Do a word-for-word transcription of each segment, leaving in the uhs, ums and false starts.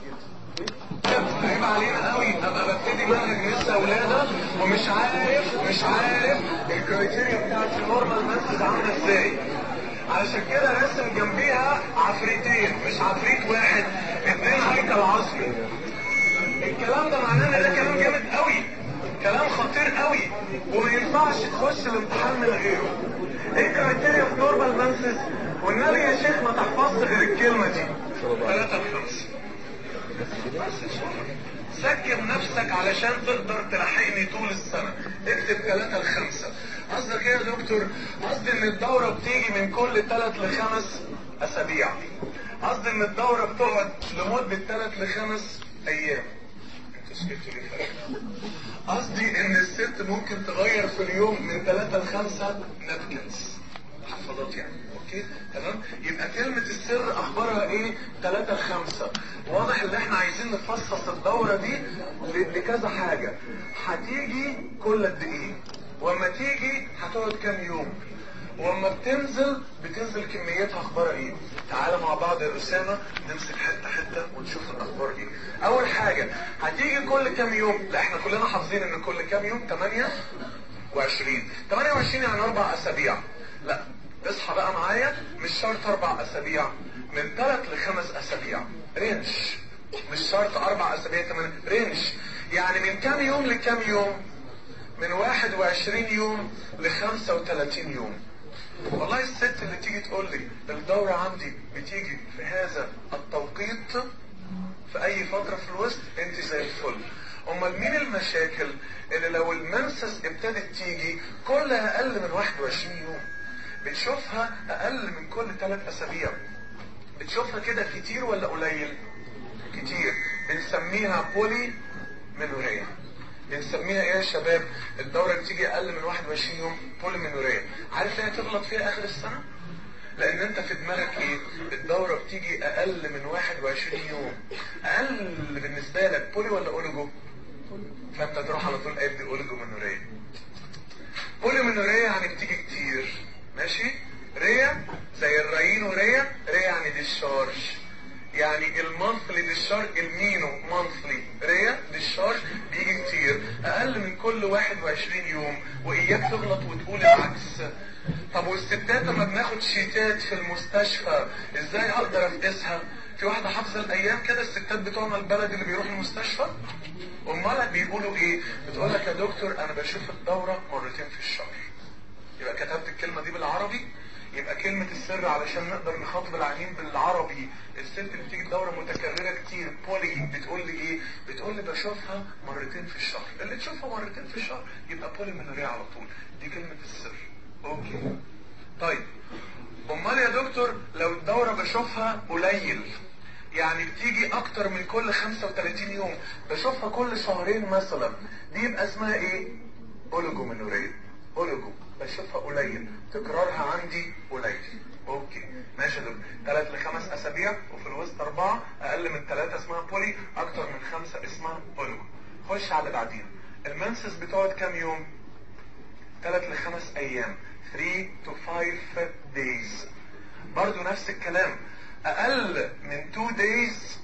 عيب علينا قوي ابقى ببتدي منهج لسه ولاده ومش عارف مش عارف الكرايتيريا بتاعت النورمال مانسز عامله ازاي. علشان كده رسم جنبيها عفريتين، مش عفريت واحد، اتنين هيكل عصبي. الكلام ده معناه ان ده كلام جامد قوي، كلام خطير قوي، وما ينفعش تخش الامتحان من غيره. ايه كرايتيريا في نورمال مانسز؟ والنبي يا شيخ ما تحفظش غير الكلمه دي. ثلاثة لخمسة. سكن نفسك علشان تقدر تلحقني طول السنة. اكتب ثلاثة لخمسة. قصدك ايه يا دكتور؟ قصدي ان الدورة بتيجي من كل ثلاث لخمس اسابيع. قصدي ان الدورة بتقعد لمدة ثلاث لخمس ايام. انتوا سكتوا ليه فرق؟ قصدي ان الست ممكن تغير في اليوم من ثلاثة لخمسة نابكنز. حفظات يعني. اوكي تمام. يبقى كلمة السر اخبارها ايه؟ ثلاثة لخمسة. واضح ان احنا عايزين نفصص الدورة دي لكذا حاجة. هتيجي كل قد ايه؟ واما تيجي هتقعد كام يوم؟ واما بتنزل بتنزل كميتها اخبارها ايه؟ تعالى مع بعض يا اسامة نمسك حتة حتة ونشوف الاخبار ايه. اول حاجة هتيجي كل كام يوم؟ لا احنا كلنا حافظين ان كل كام يوم ثمانية وعشرين. ثمانية وعشرين يعني اربع اسابيع. لا اصحى بقى معايا، مش شرط اربع اسابيع، من ثلاث لخمس اسابيع رينج. مش شرط اربع اسابيع كمان رينج. يعني من كام يوم لكام يوم؟ من واحد وعشرين يوم لخمسة وثلاثين يوم. والله الست اللي تيجي تقول لي الدورة عندي بتيجي في هذا التوقيت في اي فترة في الوسط، انت زي الفل. امال مين المشاكل اللي لو المنسس ابتدت تيجي كل اقل من واحد وعشرين يوم؟ بتشوفها اقل من كل ثلاث اسابيع. بتشوفها كده كتير ولا قليل؟ كتير. بنسميها بولي منوريا. بنسميها ايه يا شباب؟ الدورة بتيجي اقل من واحد وعشرين يوم بولي منوريا. عارف ليه هتغلط فيها اخر السنة؟ لان انت في دماغك ايه؟ الدورة بتيجي اقل من واحد وعشرين يوم. اقل بالنسبة لك بولي ولا اوليجو؟ فانت تروح على طول قايل دي اوليجو منوريا. بولي منوريا يعني بتيجي كتير. ماشي؟ ريا زي الرايين وريا. ريا يعني ديشارج، يعني المنثلي ديشارج، المينو منثلي. ريا ديشارج بيجي كتير اقل من كل واحد وعشرين يوم. واياك تغلط وتقول العكس. طب والستات لما بناخد شيتات في المستشفى ازاي اقدر افقسها؟ في واحدة حافظة الايام كده، الستات بتوعنا البلد اللي بيروحوا المستشفى امال بيقولوا ايه؟ بتقول لك يا دكتور انا بشوف الدورة مرتين في الشهر. يبقى كتبت الكلمة دي بالعربي. يبقى كلمة السر علشان نقدر نخاطب العيانين بالعربي. الست اللي بتيجي الدورة متكررة كتير بولي بتقول لي ايه؟ بتقول لي بشوفها مرتين في الشهر. اللي تشوفها مرتين في الشهر يبقى بولي منوريا على طول. دي كلمة السر. اوكي طيب امال يا دكتور لو الدورة بشوفها قليل، يعني بتيجي اكتر من كل خمسة وثلاثين يوم، بشوفها كل شهرين مثلا، دي يبقى اسمها ايه؟ اوليجو منوريا. اوليجو بشوفها قليل، تكرارها عندي قليل. اوكي ماشي يا دكتور. ثلاث لخمس اسابيع وفي الوسط اربعه، اقل من ثلاثه اسمها بولي، اكتر من خمسه اسمها اوليجو. خش على بعدين. المنسس بتقعد كام يوم؟ ثلاث لخمس ايام. ثلاثة to خمسة days. برضو نفس الكلام. اقل من اتنين days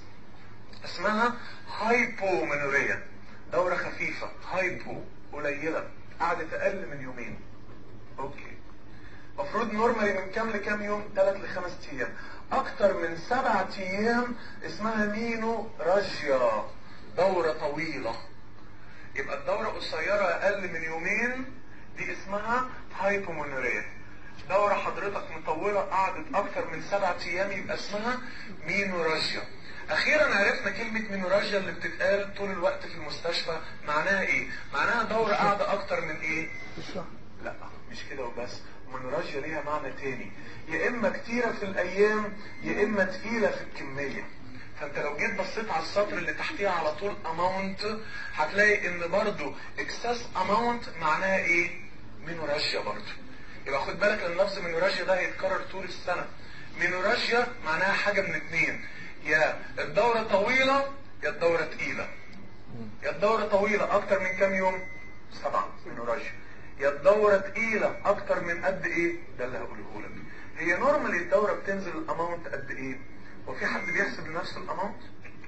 اسمها هايبومنوريا، دورة خفيفة. هايبو قليلة، قعدت اقل من يومين. اوكي مفروض نورمالي من كام لكام يوم؟ ثلاث لخمس ايام. اكتر من سبعة ايام اسمها مينو راجيا، دورة طويلة. يبقى الدورة قصيرة اقل من يومين دي اسمها هايبومنوريا. دورة حضرتك مطولة قعدت اكتر من سبعة ايام يبقى اسمها مينوراجيا. اخيرا عرفنا كلمة مينوراجيا اللي بتتقال طول الوقت في المستشفى معناها ايه؟ معناها دورة قاعدة اكتر من ايه؟ لا مش كده وبس. مينوراجيا ليها معنى تاني، يا اما كتيرة في الايام يا اما تقيلة في الكمية. فانت لو جيت بصيت على السطر اللي تحتيها على طول amount هتلاقي ان برضو excess amount معناها ايه؟ مينوراجيا برضو. يبقى خد بالك لان لفظ مينوراجيا ده هيتكرر طول السنة. مينوراجيا معناها حاجة من اتنين، يا الدورة طويلة يا الدورة تقيلة. يا الدورة طويلة اكتر من كام يوم؟ سبعة مينوراجيا. يا الدورة تقيلة اكتر من قد ايه؟ ده اللي هقوله لك. هي نورمالي الدورة بتنزل الاماونت قد ايه؟ وفي حد بيحسب لنفسه الاماونت؟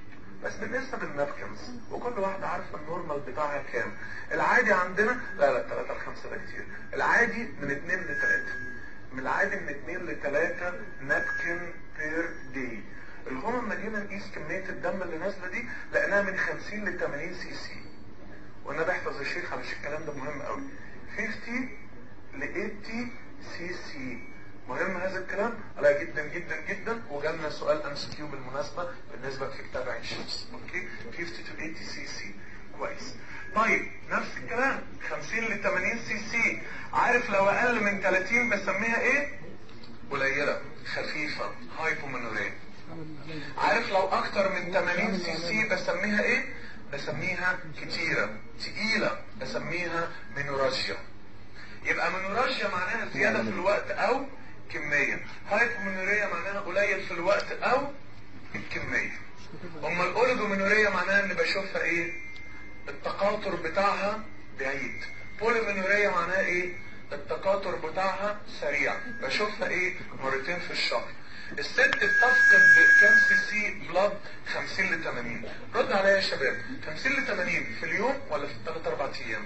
بس بالنسبه للنابكنز وكل واحده عارفه النورمال بتاعها كام. العادي عندنا لا لا ثلاثة ل خمسة ده كتير. العادي من اتنين ل ثلاثة. من العادي من اتنين ل ثلاثة نابكن بير داي. الهون لما جينا نقيس كميه الدم اللي نازله دي لقيناها من خمسين ل ثمانين سي سي. وانا بحفظ يا شيخ علشان الكلام ده مهم قوي. خمسين ل ثمانين سي سي. مهم هذا الكلام على جدا جدا جدا. وجالنا سؤال ام سي كيو بالمناسبه بالنسبه في كتاب عين شمس. اوكي خمسين to ثمانين سي سي. كويس. طيب نفس الكلام خمسين ل ثمانين سي سي. عارف لو اقل من ثلاثين بسميها ايه؟ قليله خفيفه هايبومنوريا. عارف لو اكتر من ثمانين سي سي بسميها ايه؟ بسميها كتيره تقيله بسميها منوراجيا. يبقى منوراجيا معناها زياده في الوقت او كميه. هايبومنوريا معناها قليل في الوقت او الكميه. اما الاوليجومنوريا معناها ان بشوفها ايه؟ التقاطر بتاعها بعيد. بوليمنوريا معناها ايه؟ التقاطر بتاعها سريع بشوفها ايه؟ مرتين في الشهر. الست بتفقد كام سي سي بلاد؟ خمسين ل ثمانين. رد عليا يا شباب، خمسين ل ثمانين في اليوم ولا في الثلاث اربع ايام؟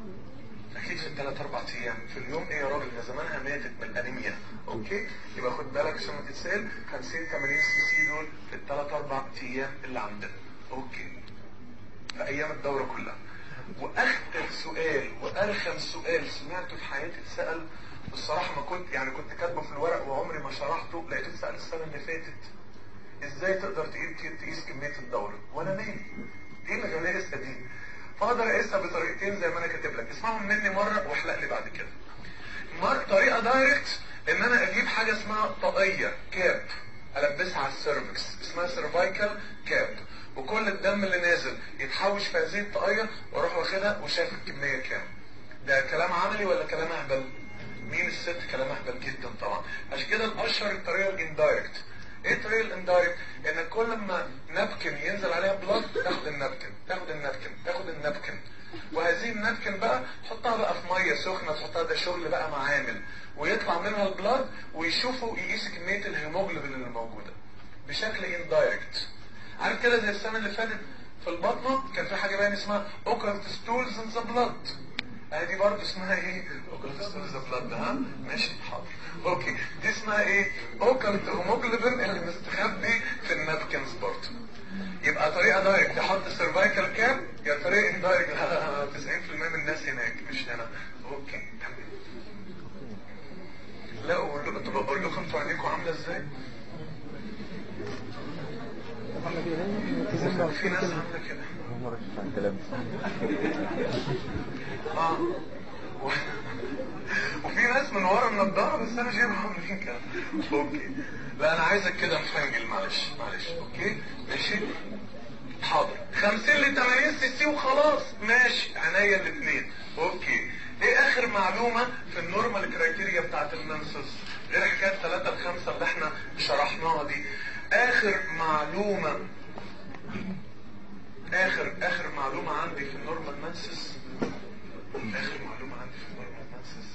اكيد في الثلاث اربع ايام. في اليوم ايه يا راجل؟ ده زمانها ماتت من الانيميا. اوكي يبقى خد بالك عشان ما تتسال. خمسين ثمانين سي سي دول في الثلاث اربع ايام اللي عندنا. اوكي في ايام الدوره كلها. واخطر سؤال وارخم سؤال سمعته في حياتي اتسال، والصراحه ما كنت يعني كنت كاتبه في الورق وعمري ما شرحته، لقيته اتسال السنه اللي فاتت. ازاي تقدر تقيس كميه الدوره وانا نايم؟ ايه الغلاسه دي؟ فاقدر اقيسها بطريقتين زي ما انا كاتب لك، اسمعهم مني مره واحلق لي بعد كده. مره طريقه دايركت ان انا اجيب حاجه اسمها طاقيه كاب البسها على السيرفكس اسمها سيرفايكال كاب، وكل الدم اللي نازل يتحوش في هذه الطاقيه واروح واخدها وشايف الكميه كام. ده كلام عملي ولا كلام اهبل؟ مين الست؟ كلام اهبل جدا طبعا. عشان كده الاشهر الطريقه الاندايركت. ايه الطريقه الاندايركت؟ ان كل ما نابكن ينزل عليها بلاد تاخد النابكن تاخد النابكن تاخد النابكن، وهذه النابكن بقى تحطها بقى في ميه سخنه تحطها، ده شغل بقى معامل، ويطلع منها البلاد ويشوفوا يقيس كميه الهيموجلوبين اللي موجوده بشكل اندايركت. عارف كده زي السنه اللي فاتت في البطنه كان في حاجه باين اسمها اوكلت ستولز ان ذا بلاد. دي برضه اسمها ايه؟ اوكلت ستولز ذا بلاد. ها ماشي حاضر. اوكي دي اسمها ايه؟ اوكلت هيموجلوبين اللي مستخبي في النابكنز برضه. يبقى طريقه دايركت تحط سيرفايكال كاب، يا طريقه اندايركت تسعين في المية من الناس هناك مش هنا. اوكي لا اقول لكم انتوا عينيكم عامله ازاي؟ في ناس عامله كده. اه وفي ناس من ورا النضاره بس انا جايبها عاملين كده. اوكي لا انا عايزك كده مفنجل معلش معلش. اوكي ماشي حاضر. خمسين ل ثمانين سي سي وخلاص ماشي عينيا الاثنين. اوكي ايه اخر معلومه في النورمال كرايتيريا بتاعت المنسس غير حكايه ثلاثة ل خمسة اللي احنا شرحناها دي؟ اخر معلومه اخر اخر معلومه عندي في النورمال منسس اخر معلومه عندي في النورمال منسس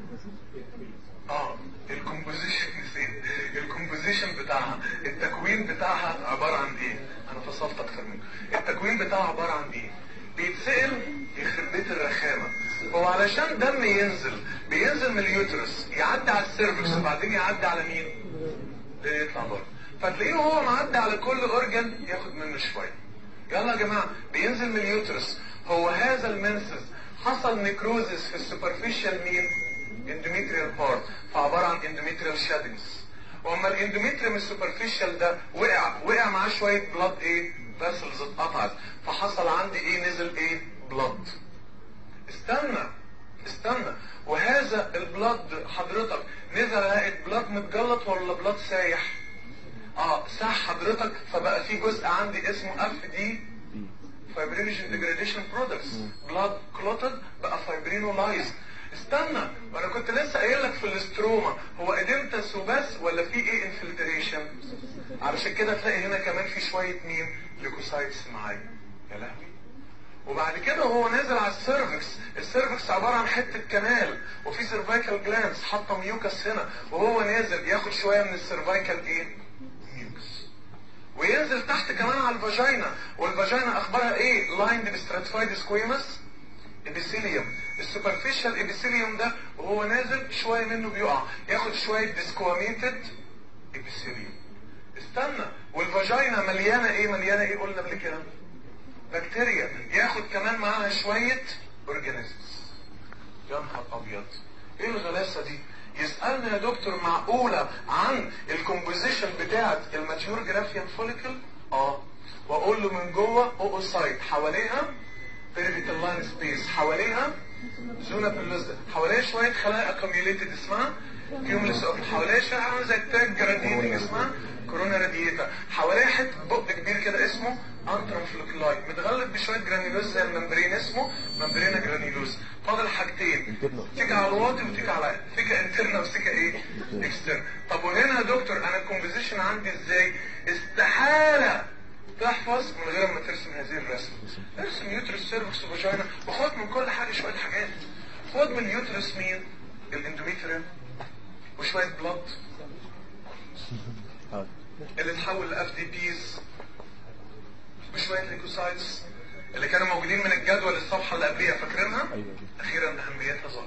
اه الكومبوزيشن. نسيت الكومبوزيشن بتاعها، التكوين بتاعها عباره عن ايه؟ انا فصلت اكتر منه. التكوين بتاعها عباره عن ايه؟ بيتسأل يخرب بيت الرخامه. هو علشان دم ينزل بينزل من اليوترس يعدي على السيرفكس وبعدين يعدي على مين؟ يطلع بره. فتلاقيه هو معدي على كل اورجن ياخد منه شويه. يلا يا جماعه بينزل من اليوترس. هو هذا المنسس حصل نيكروزس في السوبرفيشال مين؟ اندوميتريال بارت، فعباره عن اندوميتريال شادنجز. واما الاندوميتريوم السوبرفيشال ده وقع وقع معاه شويه بلاد ايه؟ فاسلز اتقطعت، فحصل عندي ايه؟ نزل ايه؟ بلاد. استنى استنى وهذا البلاد حضرتك نزل لقيت بلاد متجلط ولا بلاد سايح؟ اه ساح حضرتك، فبقى في جزء عندي اسمه اف دي فايبرينوجين ديجراديشن برودكتس، بلاد كلوتد بقى فايبرينولايز. استنى وانا كنت لسه قايل لك في الاستروما هو اديمتس وبس ولا في ايه؟ انفلتريشن. علشان كده تلاقي هنا كمان في شويه مين؟ ليكوسايتس معايا. يا لهوي. وبعد كده هو نازل على السيرفكس. السيرفكس عباره عن حته كنال وفي سيرفايكال جلانس حاطه ميوكس هنا، وهو نازل ياخد شويه من السيرفايكال ايه؟ ميوكس، وينزل تحت تحت كمان على الفاجينا، والفاجينا اخبارها ايه؟ لايند بستراتيفايد سكويمس ابيثيليوم. السوبرفيشال ابيثيليوم ده وهو نازل شويه منه بيقع، ياخد شويه ديسكواميتد ابيثيليوم. استنى، والفاجينا مليانه ايه؟ مليانه ايه قلنا قبل كده؟ بكتيريا، ياخد كمان معاها شويه اورجانيزمز. يا نهار ابيض، ايه الغلاسه دي؟ يسالني يا دكتور معقوله عن الكومبوزيشن بتاعه الماتيور جرافيان فوليكل؟ اه، واقول له من جوه اوسايت، حواليها بيرفيتال لاين سبيس، حواليها زونا بلوزا، حواليها شويه خلايا اكوميوليتد اسمها كيومولس اوف، حواليها شويه عامله زي التاج جراديتنج اسمها كورونا راديتا، حواليها حته بق كبير كده اسمه انترم فلوكلاي متغلف بشويه جرانيولوز زي الممبرين اسمه ممبرينا جرانيولوز. فاضل حاجتين، سكه على الواطي وسكه على سكه انترنا وسكه ايه؟ اكسترنا. طب وهنا يا دكتور انا الكومبوزيشن عندي ازاي؟ استحاله تحفظ من غير ما ترسم هذه الرسمه. ارسم يوترس سيرفكس وفاجينا، وخد من كل حاجه شويه حاجات. خد من اليوترس مين؟ الاندوميتريوم، وشويه بلاد اللي تحول لاف دي بيز، وشويه ليكوسايتس اللي كانوا موجودين من الجدول الصفحه اللي قبليها، فاكرينها؟ اخيرا اهميتها ظهرت.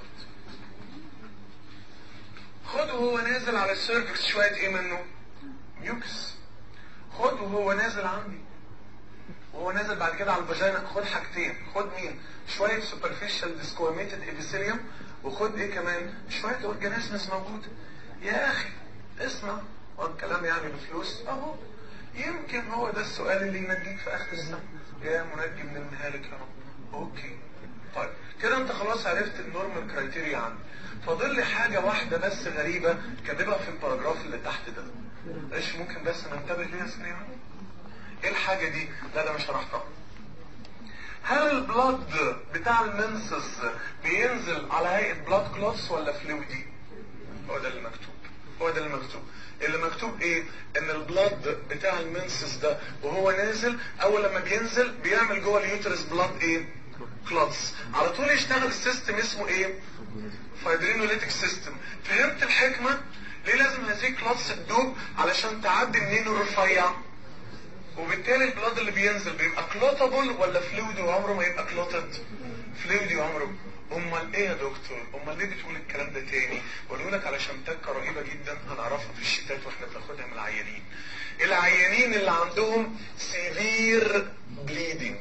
خد وهو نازل على السيرفكس شويه ايه منه؟ ميوكس. خد وهو نازل عندي، وهو نازل بعد كده على الفاجينا، خد حاجتين. خد مين؟ شويه سوبرفيشال ديسكواميتد ابيثيليوم، وخد ايه كمان؟ شويه اورجانيزمز موجوده. يا اخي اسمع، والكلام يعني بفلوس اهو، يمكن هو ده السؤال اللي ينجيك في اخر السنه. يا منجي من المهالك يا رب. اوكي طيب كده انت خلاص عرفت النورمال كرايتيريا عندي. فاضل لي حاجه واحده بس غريبه كاتبها في الباراجراف اللي تحت ده، ايش ممكن بس ننتبه ليها سريعا؟ ايه الحاجه دي؟ لا ده مش شرحتها. هل البلاد بتاع المنسس بينزل على هيئه بلاد كلوتس ولا فلويدي؟ هو ده اللي مكتوب، هو ده اللي مكتوب. اللي مكتوب ايه؟ ان البلاد بتاع المنسس ده وهو نازل، اول لما بينزل بيعمل جوه اليوترس بلاد ايه؟ كلوتس. على طول يشتغل سيستم اسمه ايه؟ فايبرينوليتيك سيستم. فهمت الحكمه؟ ليه لازم هذه كلوتس تدوب؟ علشان تعدي منين الرفيع، وبالتالي البلاد اللي بينزل بيبقى كلوتابل ولا فلويدي وعمره ما يبقى كلوتد؟ فلويدي وعمره. امال ايه يا دكتور؟ امال ليه بتقول الكلام ده تاني؟ بقول لك علشان تكه رهيبه جدا هنعرفها في الشتات واحنا بناخدها من العيانين. العيانين اللي عندهم سيفير بليدنج،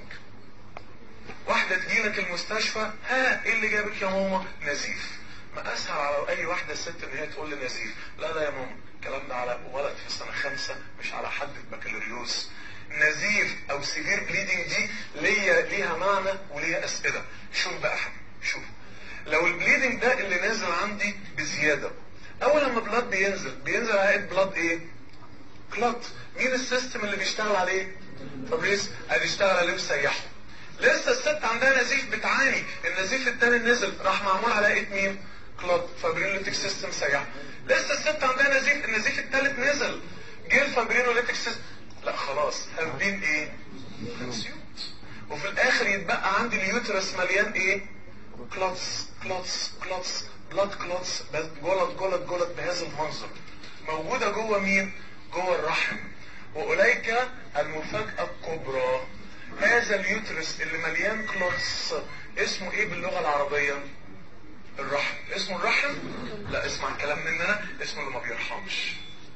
واحده تجيلك المستشفى، ها ايه اللي جابك يا ماما؟ نزيف. ما اسهل على اي واحده ست ان هي تقول لي نزيف. لا لا يا ماما، الكلام ده على ولد في سنه خمسه مش على حد في بكالوريوس. نزيف او سيفير بليدنج دي ليها ليها معنى وليها اسئله. شوف بقى حبيبي، شوف لو البليدنج ده اللي نازل عندي بزياده، اول لما بلاد بينزل بينزل على هيئه بلاد ايه؟ كلوت. مين السيستم اللي بيشتغل عليه؟ فابريس ادي اشتغل عليه وسيحه. لسه الست عندها نزيف بتعاني، النزيف الثاني نزل راح معمول على هيئه مين؟ كلوت. فابرينوليتيك سيستم سيحه. لسه الست عندها نزيف، النزيف الثالث نزل، جه الفابرينوليتيك سيستم، لا خلاص هابين ايه؟ كونسيومد. وفي الاخر يتبقى عندي اليوترس مليان ايه؟ كلوتس كلوتس كلوتس بلاد كلوتس، جلط جلط جلط بهذا المنظر، موجوده جوه مين؟ جوه الرحم. واليك المفاجاه الكبرى، هذا اليوترس اللي مليان كلوتس اسمه ايه باللغه العربيه؟ الرحم. اسمه الرحم؟ لا اسمع الكلام مننا، اسمه اللي ما بيرحمش.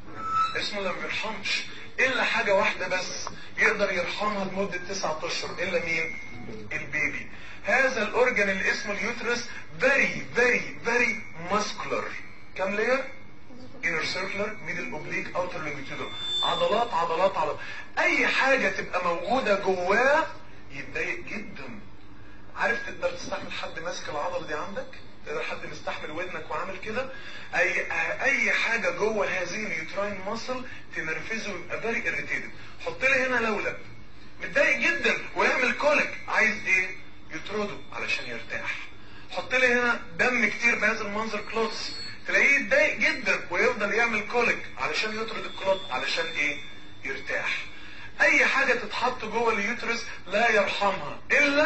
اسمه اللي ما بيرحمش الا حاجه واحده بس يقدر يرحمها لمده تسعة اشهر، الا مين؟ البيبي. هذا الاورجن اللي اسمه اليوترس فيري فيري فيري ماسكولار. كام لير؟ انر سيركلر، ميدل اوبليك، اوتر لونجيتودنال. عضلات عضلات عضلات. اي حاجه تبقى موجوده جواه يتضايق جدا. عارف تقدر تستحمل حد ماسك العضله دي عندك؟ تقدر حد مستحمل ودنك وعامل كده؟ اي اي حاجه جوه هذه اليوتراين ماسل تنرفزه ويبقى فيري اريتيتد. حط لي هنا لولب متضايق جدا ويعمل كوليك، عايز ايه؟ يطرده علشان يرتاح. حط لي هنا دم كتير بهذا المنظر كلوتس، تلاقيه يتضايق جدا ويفضل يعمل كوليك علشان يطرد الكلوت، علشان ايه؟ يرتاح. اي حاجه تتحط جوه اليوترس لا يرحمها الا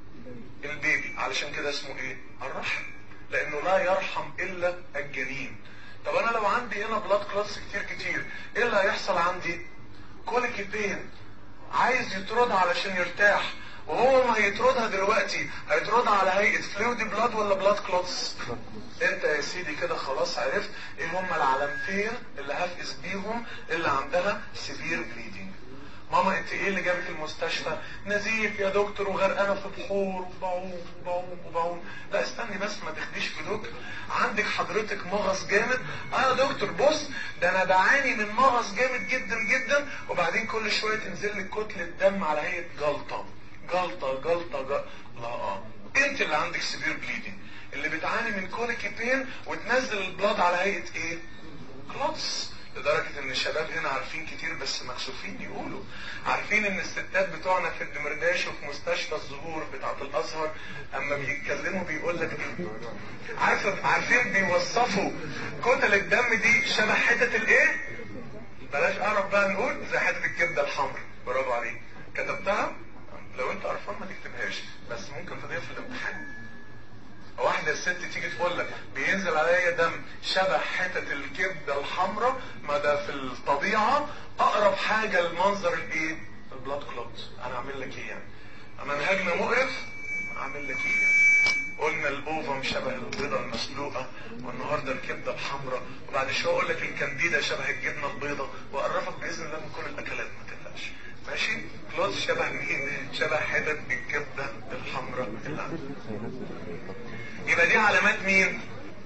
البيبي، علشان كده اسمه ايه؟ الرحم، لانه لا يرحم الا الجنين. طب انا لو عندي هنا بلاد كلوتس كتير كتير، ايه اللي هيحصل عندي؟ كوليك بين. عايز يطردها علشان يرتاح، وهو ما هيطردها دلوقتي هيطردها على هيئة فلويد بلاد ولا بلاد كلوتس؟ انت يا سيدي كده خلاص عرفت ايه هما العلامتين اللي هفقس بيهم اللي عندها سيفير بليدنج. ماما انت ايه اللي جابك المستشفى؟ نزيف يا دكتور وغرقانه في بحور وبعوم وبعوم وبعوم. لا استني بس ما تاخديش في دكتور، عندك حضرتك مغص جامد. اه يا دكتور بص ده انا بعاني من مغص جامد جدا جدا، وبعدين كل شويه تنزل لك كتله دم على هيئه جلطه جلطه جلطه جلطه. لا اه انت اللي عندك سيفير بليدنج، اللي بتعاني من كوليكي بين وتنزل البلاد على هيئه ايه؟ كلوتس. لدرجة ان الشباب هنا عارفين كتير بس مكسوفين يقولوا، عارفين ان الستات بتوعنا في الدمرداش وفي مستشفى الزهور بتاعت الازهر اما بيتكلموا بيقول لك ايه؟ عارف عارفين بيوصفوا كتل الدم دي شبه حتة الايه؟ بلاش اعرف بقى نقول زي حتة الكبدة الحمراء. برافو عليك كتبتها؟ لو انت قرفان ما تكتبهاش، بس ممكن تضيف في الامتحان. واحدة الست تيجي تقول لك بينزل عليا دم شبه حتة الكبدة الحمراء، ما ده في الطبيعة اقرب حاجة للمنظر الايه؟ البلاد كلوت. انا اعمل لك ايه يعني؟ منهجنا مقرف، اعمل لك ايه يعني؟ قلنا الاوفم شبه البيضة المسلوقة، والنهاردة الكبدة الحمراء، وبعد شوية اقول لك الكانديدا شبه الجبنة البيضة، واقرفك باذن الله من كل الاكلات ما تقلقش. ماشي؟ كلوت شبه مين؟ شبه حتة الكبدة الحمراء اللي عندك. يبقى دي علامات مين؟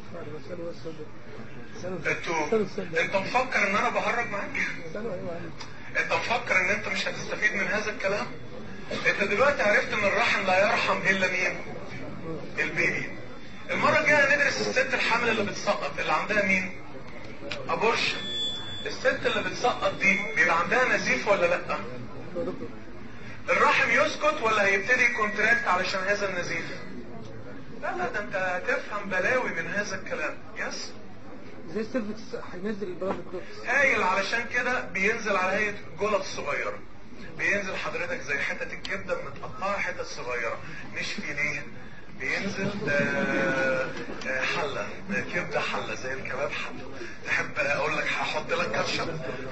انتوا انت مفكر ان انا بهرج معاك؟ انت مفكر ان انت مش هتستفيد من هذا الكلام؟ انت دلوقتي عرفت ان الرحم لا يرحم الا مين؟ البيبي. المرة الجاية هندرس الست الحامل اللي بتسقط اللي عندها مين؟ ابورشن. الست اللي بتسقط دي بيبقى عندها نزيف ولا لا؟ الرحم يسكت ولا هيبتدي كونتراكت علشان هذا النزيف؟ لا لا ده انت هتفهم بلاوي من هذا الكلام. يس زي السيرفكس هينزل البلاد كلوتس هايل، علشان كده بينزل على هيئه جلط صغيره، بينزل حضرتك زي حتة الكبدة متقطعة حتت صغيرة مش فيليه، بينزل آه آه حلة كبدة حلة زي الكباب حلة. تحب اقول لك هحط لك كاتشب؟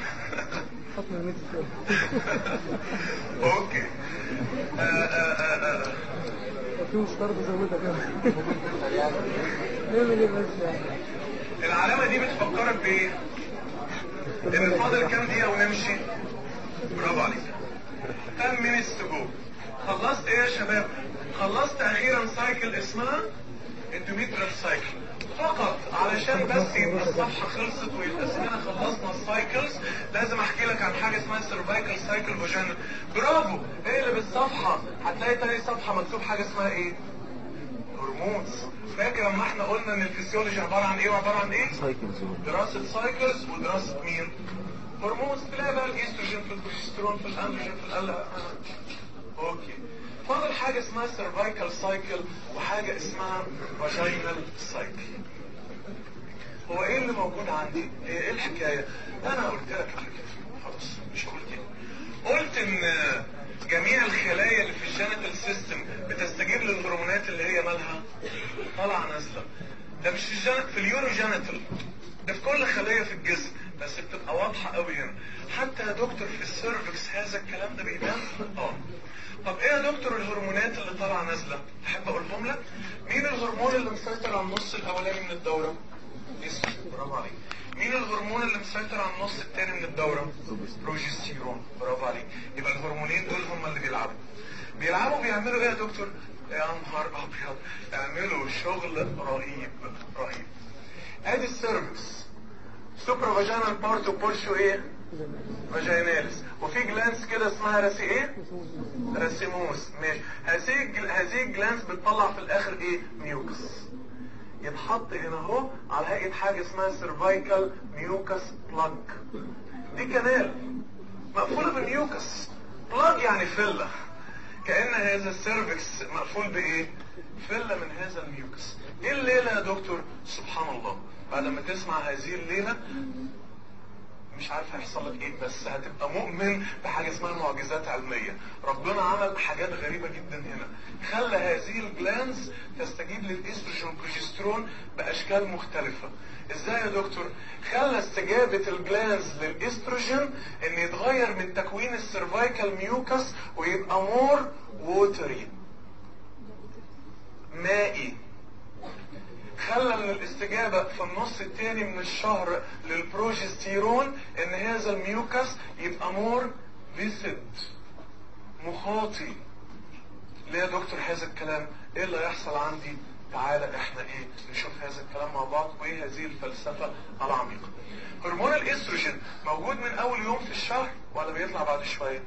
اوكي. آه آه آه آه. في مسترد زودها كمان. نعمل ايه بس يعني؟ العلامة دي بتفكرك بايه؟ ان فاضل كام دقيقة ونمشي؟ برافو عليك. ten minutes to go. خلصت ايه يا شباب؟ خلصت اخيرا سايكل اسمها اندوميتريال سايكل. فقط علشان بس يبقى الصفحة خلصت ويبقى اسمنا خلصنا السايكلز لازم احكي لك عن حاجة اسمها سيرفايكال سايكل فاجينال. برافو. ايه اللي بالصفحة؟ هتلاقي تاني صفحة مكتوب حاجة اسمها ايه؟ هرمونز. فاكر لما احنا قلنا ان الفسيولوجي عبارة عن ايه وعبارة عن ايه؟ سايكلز. دراسة سايكلز ودراسة مين؟ هرمونز. تلاقي بقى الايستروجين في البروجسترون في الاندروجين في الألا. اوكي. فاضل حاجة اسمها سيرفايكال سايكل وحاجة اسمها فاجينال سايكل. هو ايه اللي موجود عندي؟ ايه الحكاية؟ انا قلت لك خلاص مش قلت لك. قلت ان جميع الخلايا اللي في الجينيتال سيستم بتستجيب للهرمونات اللي هي مالها طالعه نازله. ده مش في الجن... في اليورو جينيتال، ده في كل خليه في الجسم، بس بتبقى واضحه قوي هنا. حتى يا دكتور في السيرفكس هذا الكلام ده بيبان. اه طب ايه يا دكتور الهرمونات اللي طالعه نازله؟ تحب اقولهم لك؟ مين الهرمون اللي مسيطر على النص الاولاني من الدوره؟ اسمه. برافو عليك. مين الهرمون اللي مسيطر على النص الثاني من الدورة؟ بروجستيرون. برافو عليك. يبقى الهرمونين دول هم اللي بيلعبوا. بيلعبوا بيعملوا ايه يا دكتور؟ يا نهار ابيض، يعملوا شغل رهيب رهيب. ادي السيرفكس سوبرا فاجينال بارت وبورشو ايه؟ فاجيناليس. وفي جلانس كده اسمها راسي ايه؟ راسيموس. ماشي. هذه هذه الجلانس بتطلع في الاخر ايه؟ ميوكس. يتحط هنا اهو على هيئة حاجة اسمها سيرفايكال ميوكس بلاج. دي كنال مقفولة بالميوكس. بلاج يعني فلة، كأن هذا السيرفكس مقفول بايه؟ فلة من هذا الميوكس. ايه الليلة يا دكتور؟ سبحان الله، بعد ما تسمع هذه الليلة مش عارف هيحصل لك ايه، بس هتبقى مؤمن بحاجه اسمها معجزات علميه. ربنا عمل حاجات غريبه جدا هنا، خلى هذه الجلانز تستجيب للاستروجين والبروجسترون باشكال مختلفه. ازاي يا دكتور؟ خلى استجابه الجلانز للاستروجين ان يتغير من تكوين السيرفايكال ميوكس ويبقى مور ووتري، مائي. خلى ان الاستجابة في النص الثاني من الشهر للبروجستيرون ان هذا الميوكس يبقى مور فيسد، مخاطي. ليه يا دكتور هذا الكلام؟ ايه اللي هيحصل عندي؟ تعالى احنا ايه نشوف هذا الكلام مع بعض وايه هذه الفلسفة العميقة. هرمون الاستروجين موجود من اول يوم في الشهر ولا بيطلع بعد شوية؟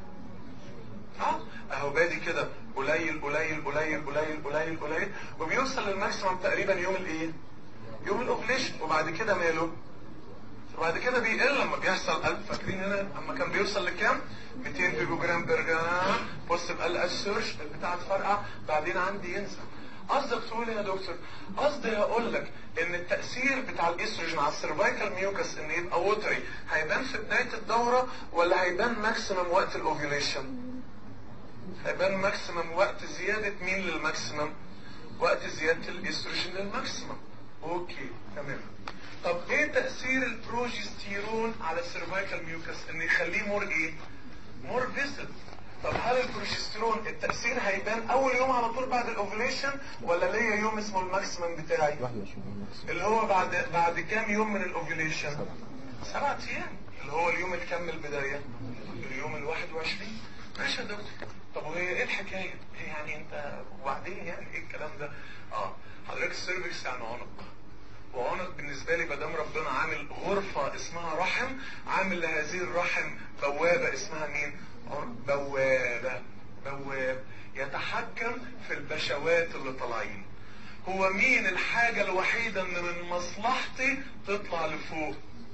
اه اهو بادي كده قليل قليل قليل قليل قليل قليل وبيوصل للماكسيمم تقريبا يوم الايه؟ يوم الاوفليشن. وبعد كده ماله؟ وبعد كده بيقل لما بيحصل قلب. فاكرين هنا اما كان بيوصل لكام؟ مئتين بيجو جرام بير جرام، بص بقى السيرش بتاع الفرقع، بعدين عندي ينزل. قصدك تقول يا دكتور؟ قصدي هقول لك ان التاثير بتاع الاستروجين على السيرفايكال ميوكس ان يبقى ووتري هيبان في بدايه الدوره ولا هيبان ماكسيمم وقت الاوفيوليشن؟ هيبان ماكسيمم وقت زياده مين للماكسيمم؟ وقت زياده الاستروجين للماكسيمم. اوكي تمام. طب ايه تاثير البروجستيرون على السيرفايكال ميوكس؟ ان يخليه مور ايه؟ مور فيسد. طب هل البروجستيرون التأثير هيبان أول يوم على طول بعد الأوفيليشن ولا ليا يوم اسمه الماكسيمم بتاعي؟ اللي هو بعد بعد كام يوم من الأوفيليشن؟ سبعة أيام، اللي هو اليوم الكام البداية؟ اليوم الواحد وعشرين. ماشي يا دكتور. طب وهي إيه الحكاية؟ يعني أنت وبعدين يعني إيه الكلام ده؟ آه حضرتك السيرفكس يعني عنق. وعنق بالنسبة لي مادام ربنا عامل غرفة اسمها رحم، عامل لهذه الرحم بوابة اسمها مين؟ بوابة. بواب يتحكم في البشوات اللي طالعين. هو مين الحاجة الوحيدة اللي من مصلحتي تطلع لفوق؟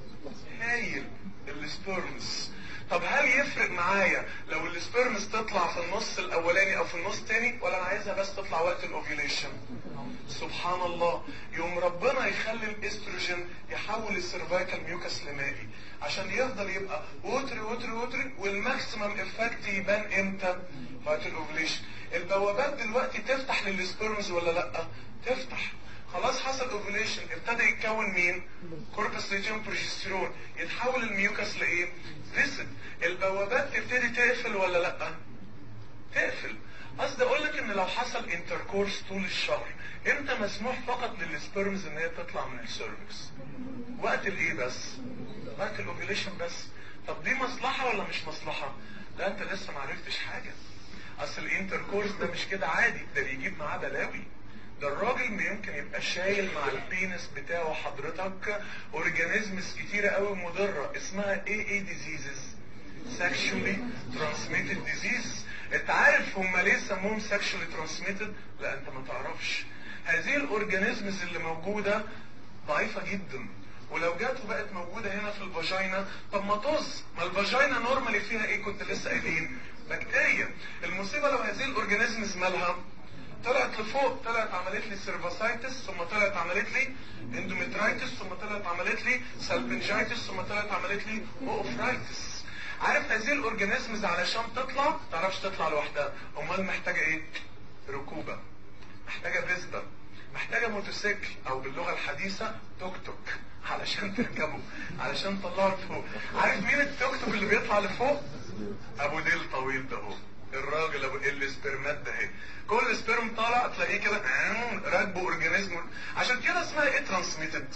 هايل، السبيرمز. طب هل يفرق معايا لو السبيرمز تطلع في النص الاولاني او في النص الثاني ولا انا عايزها بس تطلع وقت الاوفيوليشن؟ سبحان الله. يوم ربنا يخلي الاستروجين يحول السيرفايكال ميوكس لمائي عشان يفضل يبقى ووتري ووتري ووتري والماكسيمم افكت يبان امتى؟ وقت الاوفيوليشن. البوابات دلوقتي تفتح للسبيرمز ولا لا؟ تفتح. خلاص حصل اوفيوليشن، ابتدى يتكون مين؟ كوربس ليجيوم بروجستيرون، يتحول الميوكس لايه؟ فيسد. البوابات تبتدي تقفل ولا لا؟ تقفل. قصدي اقول لك ان لو حصل انتركورس طول الشهر امتى مسموح فقط للسبيرمز ان هي تطلع من السيرفكس؟ وقت الايه بس؟ وقت الاوفيوليشن بس. طب دي مصلحه ولا مش مصلحه؟ لا انت لسه ما عرفتش حاجه. اصل الانتركورس ده مش كده عادي، ده بيجيب معاه بلاوي. ده الراجل يمكن يبقى شايل مع البينس بتاعه حضرتك اورجانيزمز كتيره قوي مضره اسمها ايه ايه ديزيزز؟ sexually transmitted disease. انت عارف هم ليه سموهم sexually transmitted؟ لا انت ما تعرفش. هذه الاورجانيزمز اللي موجوده ضعيفه جدا، ولو جات وبقت موجوده هنا في الفاجينا طب ما طز، ما الفاجينا نورمالي فيها ايه؟ كنت لسه قايلين بكتيريا. المصيبه لو هذه الاورجانيزمز مالها طلعت لفوق، طلعت عملت لي سيرفاسايتس، ثم طلعت عملت لي اندوميترايتس، ثم طلعت عملت لي سالبنجايتس، ثم طلعت عملت لي اوفرايتس. عارف هذه الاورجانيزمز علشان تطلع ما تعرفش تطلع لوحدها، امال محتاجه ايه؟ ركوبه، محتاجه فيسبا، محتاجه موتوسيكل او باللغه الحديثه توك توك علشان تركبه، علشان تطلعه لفوق. عارف مين التوك توك اللي بيطلع لفوق؟ ابو ديل طويل ده، هو الراجل ابو السبرمات ده اهي. كل سبرم طالع تلاقيه كده راكبه اورجانيزم. عشان كده اسمها ايه؟ ترانسميتد،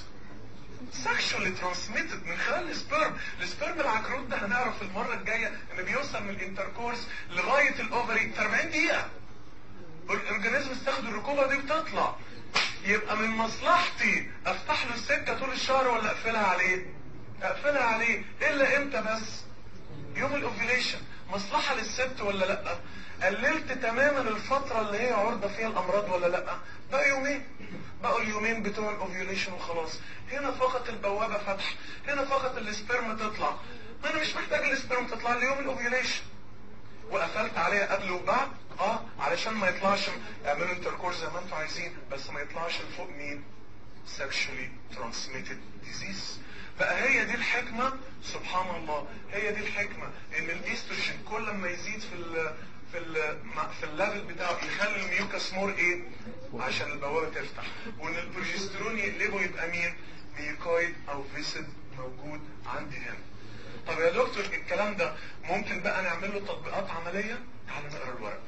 سكشوالي ترانسميتد من خلال السبرم. السبرم العكروت ده هنعرف المره الجايه ان بيوصل من الانتركورس لغايه الاوفري في أربعين دقيقه. الاورجانيزم تاخد الركوبه دي وتطلع. يبقى من مصلحتي افتح له السكه طول الشهر ولا اقفلها عليه؟ اقفلها عليه. الا امتى بس؟ يوم الاوفيليشن. مصلحه للست ولا لا؟ قللت تماما الفتره اللي هي عرضه فيها الامراض ولا لا؟ بقى يومين، بقوا اليومين بتوع الاوفيوليشن وخلاص. هنا فقط البوابه فتح، هنا فقط السبرم تطلع. ما انا مش محتاج السبرم تطلع لي يوم الاوفيوليشن. وقفلت عليها قبل وبعد اه علشان ما يطلعش. اعملوا انتركورس زي ما انتوا عايزين بس ما يطلعش لفوق مين؟ sexually transmitted disease. بقى هي دي الحكمة، سبحان الله، هي دي الحكمة ان الاستروجين كل ما يزيد في ال في ال في الليفل بتاعه يخلي الميوكس مور ايه عشان البوابة تفتح، وان البروجسترون يقلبه يبقى مين؟ ميوكويد او فيسد موجود عندي هنا. طب يا دكتور الكلام ده ممكن بقى نعمل له تطبيقات عملية؟ تعال نقرا الورق.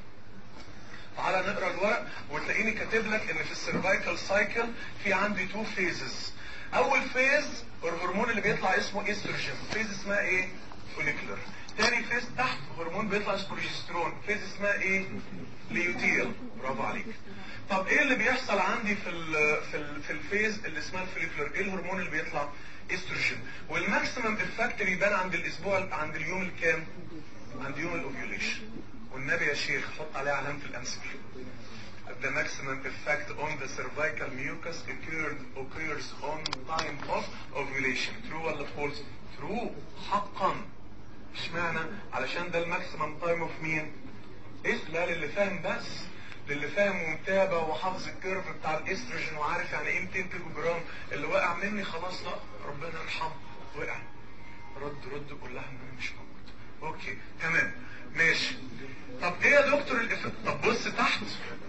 تعال نقرا الورق وتلاقيني كاتب لك ان في السيرفايكال سايكل في عندي تو فيزز. اول فيز الهرمون اللي بيطلع اسمه استروجين، فيز اسمها ايه؟ فوليكولر. تاني فيز تحت هرمون بيطلع اسمه بروجسترون، فيز اسمها ايه؟ ليوتيل. برافو عليك. طب ايه اللي بيحصل عندي في ال في ال في الفيز اللي اسمها الفوليكولر؟ ايه الهرمون اللي بيطلع؟ استروجين. والماكسيمم افكت بيبان عند الاسبوع، عند اليوم الكام؟ عند يوم الاوفيوليشن. والنبي يا شيخ حط عليه علامه الامس. The maximum effect on the cervical mucus occurs, occurs on time of ovulation. True ولا false? True. حقا. اشمعنى؟ علشان ده الماكسيمم تايم اوف مين؟ ايه؟ لا للي فاهم بس، للي فاهم ومتابع وحافظ الكيرف بتاع الاستروجين وعارف يعني ايه مئتين كيلو جرام. اللي وقع مني خلاص لا ربنا يرحمه، وقع. رد رد قول لها ان انا مش موجود. اوكي تمام ماشي. طب ايه يا دكتور الافكت؟ طب بص تحت،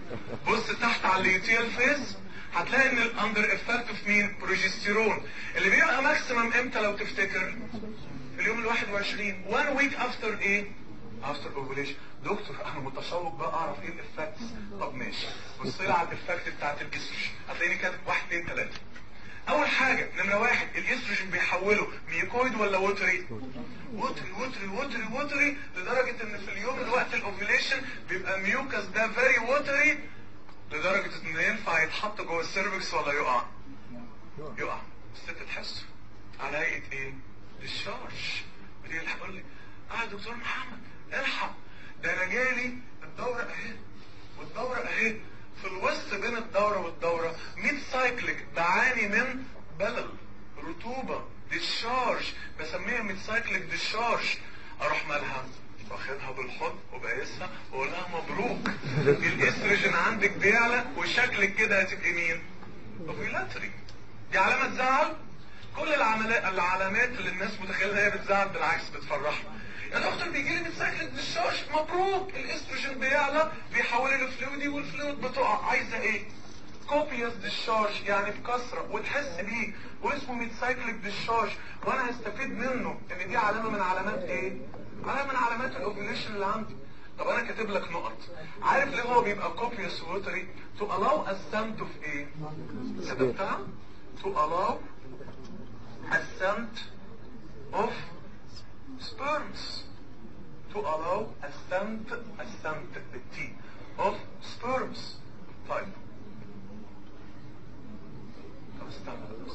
بص تحت على الليوتيال فيز هتلاقي ان الاندر افكت في مين؟ بروجستيرون اللي بيبقى ماكسيمم امتى لو تفتكر؟ في اليوم الواحد وعشرين، one week after ايه؟ after ovulation. دكتور انا متشوق بقى اعرف ايه الافكتس. طب ماشي بص لي على الافكت بتاعت الاستروجين هتلاقيني كاتب واحد اتنين تلاته. اول حاجه نمره واحد الاستروجين بيحوله ميوكويد ولا ووتري؟ ووتري ووتري ووتري ووتري لدرجه ان في اليوم الوقت الاوفيليشن بيبقى الميوكس ده فيري ووتري لدرجه انه ينفع يتحط جوه السيرفكس ولا يقع؟ يقع. الست تحس على هيئه ايه؟ ديشارج. ودي اللي هتقول لي اه يا دكتور محمد الحق ده انا جالي الدوره اهي والدوره اهي، في الوسط بين الدورة والدورة ميد سايكليك بعاني من بلل رطوبة ديشارج، بسميها ميد سايكليك ديشارج. اروح مالها واخدها بالحضن وبقيسها واقول لها مبروك الاستروجين عندك بيعلى وشكلك كده هتبقي مين؟ اوفيلاتري. دي علامة تزعل؟ كل العملات العلامات اللي الناس متخيلها هي بتزعل بالعكس بتفرحها. يا دكتور بيجي لي من سايكل ديشارج مبروك الاستروجين بيعلى بيحول الفلويدي والفلويد بتقع. عايزه ايه؟ كوبيوس ديشارج يعني بكثره وتحس بيه واسمه ميد سايكليك ديشارج وانا هستفيد منه ان دي علامه من علامات ايه؟ علامه من علامات الاوفيليشن اللي عندي. طب انا كاتب لك نقط. عارف ليه هو بيبقى كوبيوس ووتري؟ تو allow ascent of ايه؟ كتبتها؟ to allow ascent of sperms. to allow ascent ascent بالتي of sperms. طيب طب استنى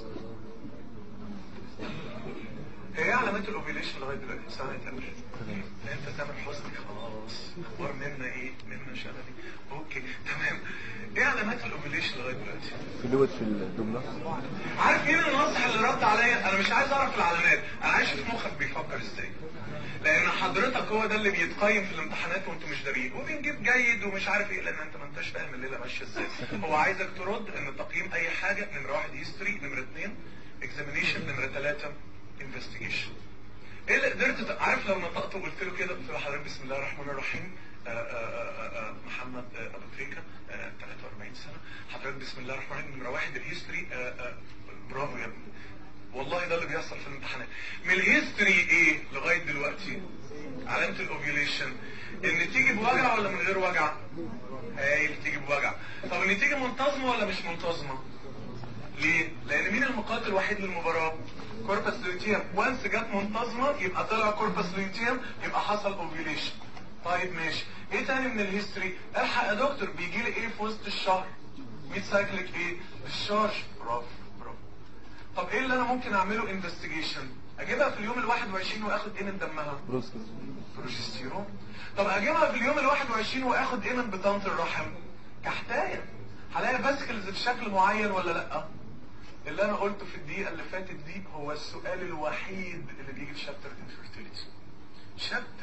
هي علامات الاوفيليشن لغايه دلوقتي سنه تامر؟ انت تامر حسني خلاص اخبار منا ايه؟ منا شلبي. اوكي تمام. ايه علامات الاوفيليشن لغايه دلوقتي؟ فلويد في الدمنة. عارف مين الناصح اللي رد عليا؟ انا مش عايز اعرف العلامات، انا عايز اشوف مخك بيفكر ازاي. لان حضرتك هو ده اللي بيتقيم في الامتحانات وانتوا مش دارين وبنجيب جيد ومش عارف ايه، لان انت ما انتش فاهم الليله ماشيه ازاي. هو عايزك ترد ان تقييم اي حاجه نمره واحد هيستوري، نمره اثنين اكزامينيشن، نمره ثلاثه انفستيجيشن. ايه اللي قدرت ت... عارف لو نطقت وقلت له كده قلت له حضرتك بسم الله الرحمن الرحيم آآ آآ آآ محمد ابو تريكه ثلاثة وأربعين سنه، حضرتك بسم الله الرحمن الرحيم نمره واحد الهيستوري، برافو يا ابني. والله ده اللي بيحصل في الامتحانات. من الهيستوري ايه لغايه دلوقتي؟ علامه الاوفيوليشن ان تيجي بوجع ولا من غير وجع؟ هايل تيجي بوجع. طب ان تيجي منتظمه ولا مش منتظمه؟ ليه؟ لان مين المقاتل الوحيد للمباراه؟ كوربس لوتيوم. وانس جت منتظمه يبقى طلع كوربس لوتيوم يبقى حصل اوفيوليشن. طيب ماشي. ايه تاني من الهيستوري؟ الحق يا دكتور بيجي لي ايه في وسط الشهر؟ ميد سايكليك ايه؟ الشارج. برافو برافو. طب ايه اللي انا ممكن اعمله انفستيجيشن؟ اجيبها في اليوم الواحد وعشرين واخد ايه من دمها؟ بروجستيرون. طب اجيبها في اليوم الواحد وعشرين واخد ايه من بطانة الرحم؟ كحتاية. هلاقي باسكلز بشكل معين ولا لا؟ اللي انا قلته في الدقيقة اللي فاتت دي هو السؤال الوحيد اللي بيجي في شابتر انفيرتيليتي. شابتر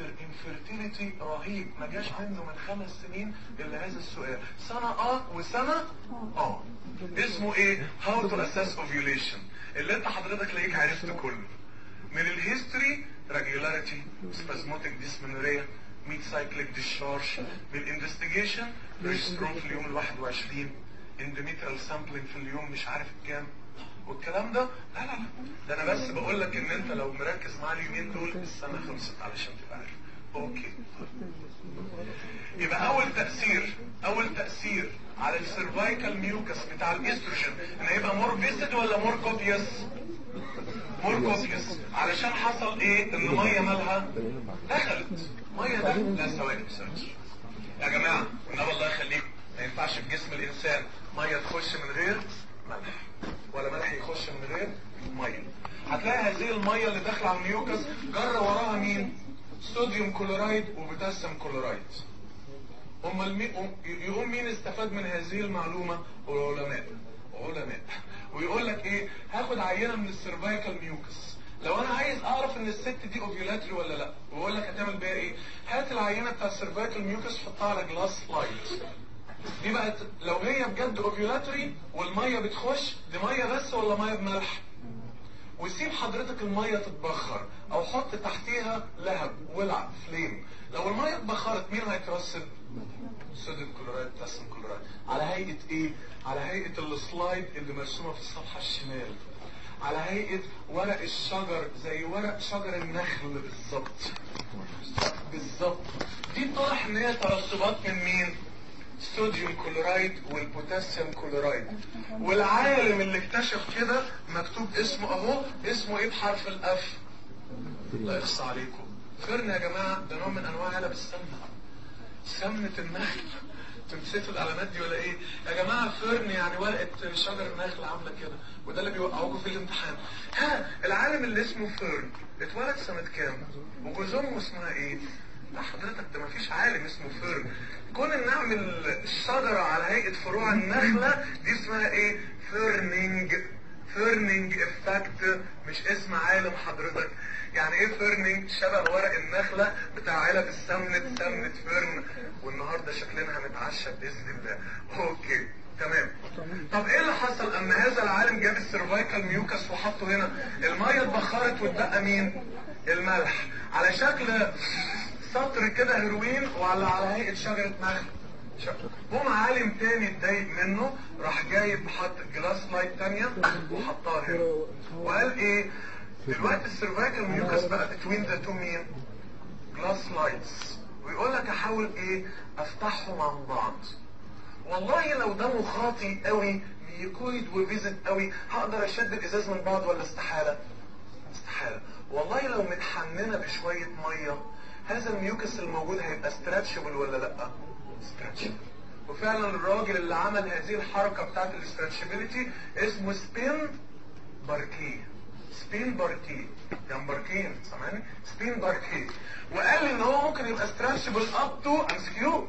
فيرتيليتي رهيب ما جاش منه من خمس سنين الا هذا السؤال، سنه اه وسنه اه. اسمه ايه؟ هاو تو اساس اوفيوليشن، اللي انت حضرتك لاقيك عرفت كله من الهيستوري. ريجولاريتي، سبازموتيك ديسمنوريا، ميد سايكليك ديشارج. من الانفستيجيشن ريجسترون في اليوم الواحد وعشرين، اندوميترال سامبلينج في اليوم مش عارف كام، والكلام ده. لا لا لا، ده انا بس بقول لك ان انت لو مركز مع اليومين دول السنه خلصت علشان تبقى عارف. اوكي، يبقى اول تاثير اول تاثير على السيرفايكال ميوكس بتاع الاستروجين ان هيبقى مور فيسد ولا مور كوبيوس؟ مور كوبيوس. علشان حصل ايه؟ ان ميه مالها دخلت. ميه ده لا ثواني بس يا جماعه، والنبي الله يخليكم، ما ينفعش في جسم الانسان ميه تخش من غير ملح، ولا ملح يخش من غير ميه. هتلاقي هذه الميه اللي داخله على الميوكس جرى وراها مين؟ صوديوم كلورايد وبوتاسيوم كلورايد. هم المي... يقوم مين استفاد من هذه المعلومه؟ العلماء. علماء ويقول لك ايه؟ هاخد عينه من السيرفايكال ميوكس، لو انا عايز اعرف ان الست دي اوفيولاتري ولا لا، ويقول لك هتعمل بيها ايه؟ هات العينه بتاع السيرفايكال ميوكس حطها على جلاس سلايد. دي بقت لو هي بجد اوفيولاتري والميه بتخش، دي ميه بس ولا ميه بملح؟ وسيب حضرتك الميه تتبخر او حط تحتيها لهب ولع فليم. لو الميه اتبخرت مين هيترسب؟ صوديوم كلورايد، بوتاسيوم كلورايد. على هيئه ايه؟ على هيئه السلايد اللي مرسومه في الصفحه الشمال، على هيئه ورق الشجر، زي ورق شجر النخل بالظبط بالظبط. دي طرح ان هي ترسبات من مين؟ الصوديوم كلورايد والبوتاسيوم كلورايد. والعالم اللي اكتشف كده مكتوب اسمه اهو، اسمه ايه بحرف الاف؟ لا يخص عليكم، فرن يا جماعه، ده نوع من انواع علب السمنه، سمنه النخل. تمسكوا العلامات دي ولا ايه؟ يا جماعه فرن يعني ورقه شجر النخل عامله كده، وده اللي بيوقعوكم في الامتحان. ها، العالم اللي اسمه فيرن اتولد سنه كام؟ وجوزامه اسمها ايه؟ لا حضرتك، ده مفيش عالم اسمه فيرن. كون ان نعمل الشجره على هيئه فروع النخله دي اسمها ايه؟ فيرنينج. فيرنينج افكت، مش اسم عالم حضرتك. يعني ايه فيرنينج؟ شبه ورق النخله بتاع علب السمنه، سمنه فيرن. والنهارده شكلنا هنتعشى باذن الله. اوكي تمام. طب ايه اللي حصل اما هذا العالم جاب السيرفايكال ميوكس وحطه هنا؟ الميه اتبخرت واتبقى مين؟ الملح، على شكل سطر كده هيروين وعلى على هيئه شجره نخل. قوم عالم تاني اتضايق منه، راح جايب حط جلاس لايت تانية وحطها هنا، وقال ايه؟ دلوقتي السيرفايكال ميوكس بقى بتوين ذا تو مين؟ جلاس لايتس. ويقول لك احاول ايه؟ افتحهم عن بعض. والله لو ده مخاطي قوي، ميكويد وفيزت قوي، هقدر اشد الازاز من بعض ولا استحاله؟ استحاله. والله لو متحننه بشويه ميه، هذا الميوكس الموجود هيبقى ستراتشبل ولا لا؟ ستراتشبل. وفعلا الراجل اللي عمل هذه الحركه بتاعت الاستراتشبيليتي اسمه سبين باركيه. سبين باركيه، يعني باركين، سامعني؟ سبين باركيه. وقال لي ان هو ممكن يبقى ستراتشبل اب تو امسكيو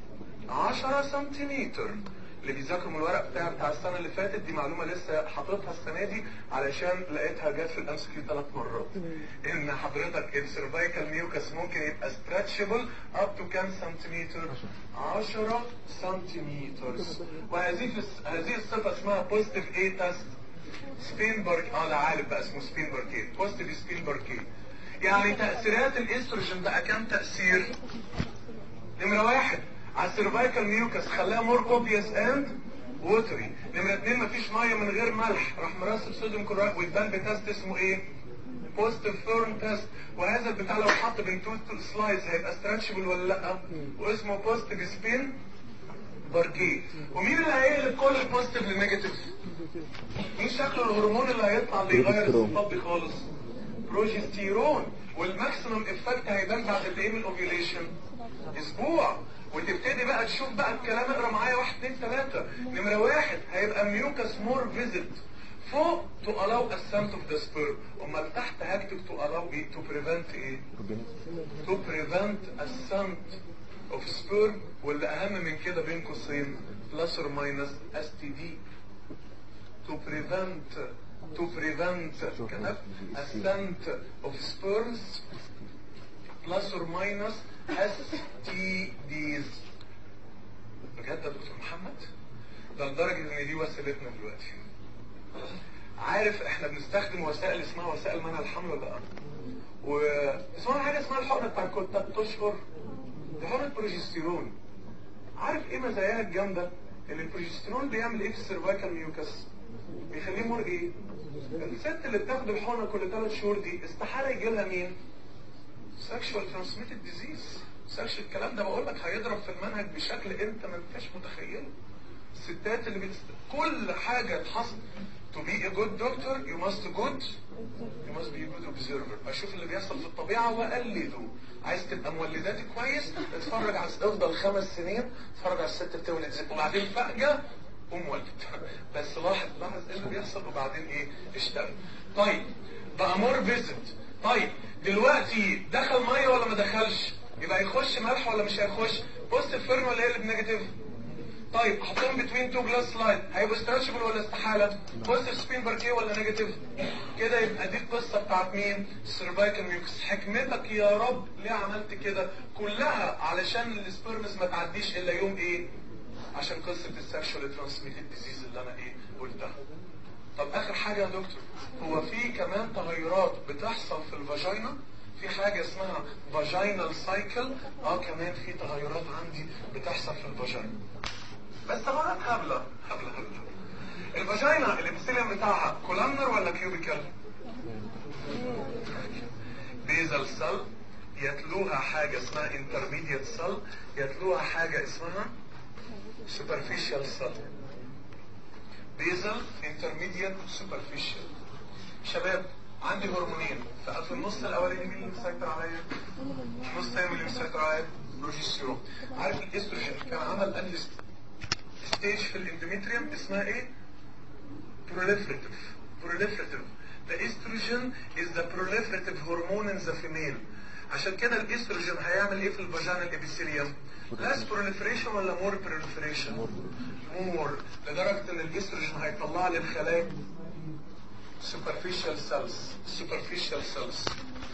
عشرة سنتيمتر. اللي بيذاكروا من الورق بتاع بتاع السنه اللي فاتت، دي معلومه لسه حاططها السنه دي علشان لقيتها جت في الام سي كيو ثلاث مرات. ان حضرتك السيرفايكال ميوكس ممكن يبقى ستراتشبل اب تو كام سنتيمتر؟ عشرة سنتيمتر. وهذه هذه الصفه اسمها بوزيتيف اي تيست سبين بارك. اه ده عالم بقى اسمه سبين باركيه، بوزيتيف سبين باركيه. يعني تاثيرات الاستروجين بقى كام تاثير؟ نمره واحد على السيرفايكال ميوكس خلاها مور كوبيوس اند ووتري. نمره اتنين مفيش ميه من غير ملح، راح مرسب صوديوم كلورايد. ويتبان بتست اسمه ايه؟ بوزيتيف فيرن تيست. وهذا البتاع لو حط بين تو سلايدز هيبقى ستراتشبل ولا لا؟ واسمه بوزيتيف سبين باركيه. ومين اللي هيقلب كل البوزيتيف للنيجاتيف؟ مين شكل الهرمون اللي هيطلع اللي يغير الصفات دي خالص؟ بروجستيرون. والماكسيمم افكت هيبان بعد قد ايه من الاوفيوليشن؟ اسبوع. وتبتدي بقى تشوف بقى الكلام. اقرا معايا واحد اتنين تلاته. نمره واحد هيبقى ميوكس مور فيزيت فوق تو الاو اسنت اوف ذا سبيرم. امال تحت هكتب تو الاو ايه؟ تو بريفنت ايه؟ تو بريفنت اسنت اوف سبيرم. واللي اهم من كده بين قوسين بلس اور ماينس اس تي دي. تو بريفنت تو بريفنت كتب اسنت اوف سبيرمز بلس اور ماينس اس تي ديز. بجد يا دكتور محمد؟ ده لدرجه ان دي وسيلتنا دلوقتي. عارف احنا بنستخدم وسائل اسمها وسائل منع الحمل ولا لا؟ واسمها حاجه اسمها الحقنه بتاع كل تلات اشهر، دي حقنه بروجستيرون. عارف ايه مزاياها الجامده؟ ان البروجستيرون بيعمل ايه في السيرفايكال ميوكس؟ بيخليه مور ايه؟ الست اللي بتاخد الحقنه كل ثلاث شهور دي استحاله يجي لها مين؟ سكشوال ترانسميتد ديزيز. سكشوال الكلام ده بقول لك هيضرب في المنهج بشكل انت ما انتش متخيله. الستات اللي بتست... كل حاجه تحصل to be a good doctor you must good you must be a good observer. اشوف اللي بيحصل في الطبيعه واقلده. عايز تبقى مولداتي كويس، اتفرج على افضل خمس سنين اتفرج على الست بتولد زي وبعدين فجاه قوم ولد. بس لاحظ لاحظ ايه اللي بيحصل وبعدين ايه اشتغل. طيب بقى مور فيزيت. طيب دلوقتي دخل ميه ولا ما دخلش؟ يبقى يخش ملح ولا مش هيخش؟ بوزيتيف فيرم ولا ايه اللي بنيجاتيف؟ طيب حطهم بتوين تو جلاس سلايد هيبقوا ستريتشبل ولا استحاله؟ بوزيتيف سبين باركيه ولا نيجاتيف؟ كده يبقى دي القصه بتاعت مين؟ السيرفايكال ميوكس. حكمتك يا رب ليه عملت كده؟ كلها علشان السبيرمز ما تعديش الا يوم ايه؟ عشان قصه السكشوال ترانسميتد ديزيز اللي انا ايه قلتها. طب اخر حاجه يا دكتور، هو في كمان تغيرات بتحصل في الفاجينا؟ في حاجه اسمها فاجينال سايكل. اه كمان في تغيرات عندي بتحصل في الفاجينا. بس طبعا هبله هبله هبله. الفاجينا الابسيليوم بتاعها كولامنر ولا كيوبيكال؟ بيزل سيل، يتلوها حاجه اسمها انترميديت سيل، يتلوها حاجه اسمها سوبرفيشال سيل. بيزل انترميديت سوبرفيشال. شباب عندي هرمونين في النص الاولاني مين اللي مسيطر عليا؟ النص الثاني اللي مسيطر عليا بروجستيرون. عارف الاستروجين كان عمل انهي ستيج في الاندوميتريوم اسمها ايه؟ proliferative. proliferative. The estrogen is the proliferative hormone in the female. عشان كده الاستروجين هيعمل ايه في الفاجينا الابيثيليوم؟ less proliferation ولا more proliferation؟ more. لدرجة ان الاستروجين هيطلع لي الخلايا superficial cells. superficial cells.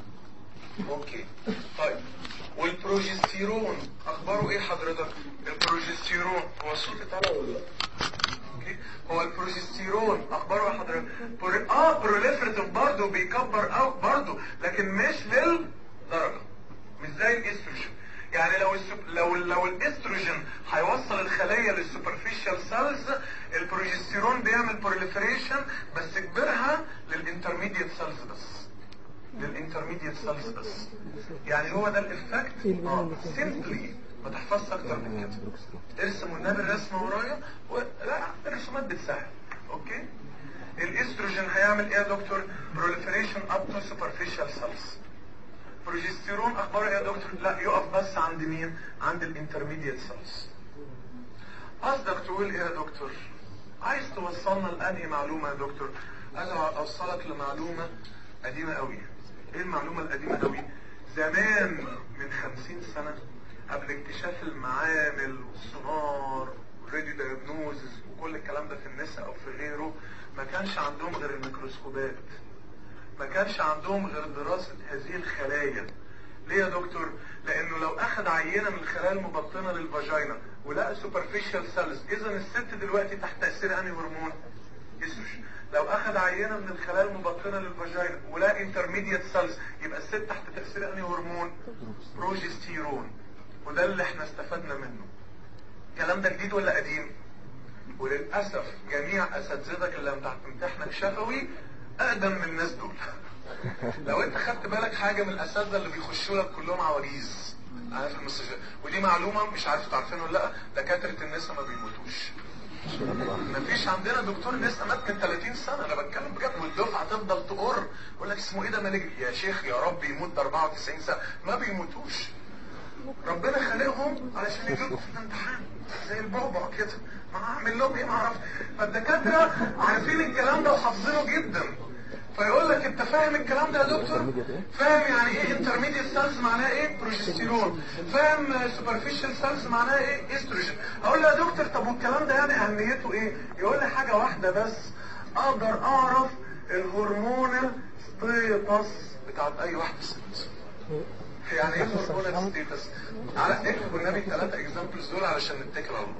اوكي. طيب والبروجستيرون اخباره ايه حضرتك؟ البروجستيرون هو صوتي طالع ولا لا؟ اوكي. هو البروجستيرون اخباره ايه حضرتك؟ برو... اه بروليفريتيف برضه بيكبر اوت برضه لكن مش للدرجه مش زي الاستروجين. يعني لو السب... لو لو الاستروجين هيوصل الخلايا للسوبرفيشال سيلز، البروجستيرون بيعمل بروليفريشن بس كبرها للانترميديت سيلز بس. للانترميديت سيلز بس. يعني هو ده الافكت. اه سيمبلي ما تحفظش اكتر من كده. ارسم والنبي الرسمه ورايا و... لا الرسومات بتسهل. اوكي. الاستروجين هيعمل ايه يا دكتور؟ بروليفريشن اب تو سوبرفيشال سيلز. بروجستيرون اخباره ايه يا دكتور؟ لا يقف بس عند مين؟ عند الانترميديت سيلز. قصدك تقول ايه يا دكتور؟ عايز توصلنا لانهي معلومه يا دكتور؟ انا اوصلك لمعلومه قديمه قوي. ايه المعلومه القديمه قوي؟ زمان من خمسين سنه قبل اكتشاف المعامل والسونار والراديو دايجنوزز وكل الكلام ده في النساء او في غيره، ما كانش عندهم غير الميكروسكوبات. ما كانش عندهم غير دراسة هذه الخلايا. ليه يا دكتور؟ لانه لو اخذ عينة من الخلايا المبطنة للفاجينا ولقى سوبرفيشال سيلز، اذا الست دلوقتي تحت تأثير انهي هرمون؟ استروجين. لو اخذ عينة من الخلايا المبطنة للفاجينا ولقى انترميديت سيلز، يبقى الست تحت تأثير انهي هرمون؟ بروجستيرون. وده اللي احنا استفدنا منه. الكلام ده جديد ولا قديم؟ وللأسف جميع اساتذتك اللي امتحنك شفوي اقدم من الناس دول. لو انت خدت بالك حاجه من الاساتذه اللي بيخشوا لك كلهم عواجيز انا في المستشفى، ودي معلومه مش عارف تعرفين ولا لا، دكاتره النساء ما بيموتوش. مفيش عندنا دكتور نساء مات من ثلاثين سنه، انا بتكلم بجد. والدفعه تفضل تقر يقول لك اسمه ايه ده مالجري يا شيخ يا رب يموت ب أربعة وتسعين سنه. ما بيموتوش. ربنا خلقهم علشان يجيبوا في الامتحان زي البعبع كده. ما اعمل لهم ايه ما اعرفش. فالدكاتره عارفين الكلام ده وحافظينه جدا. فيقول لك انت فاهم الكلام ده يا دكتور؟ فاهم يعني ايه انترميديت سيلز معناها ايه؟ بروجستيرون. فاهم سوبرفيشال سيلز معناها ايه؟ استروجين. اقول له يا دكتور طب والكلام ده يعني اهميته ايه؟ يقول لي حاجه واحده بس، اقدر اعرف الهرمونال ستيتس بتاعت اي واحده ست. يعني ايه هرمونال ستيتس؟ على اكتب النبي الثلاثه اكزامبلز دول علشان نتكل على الله.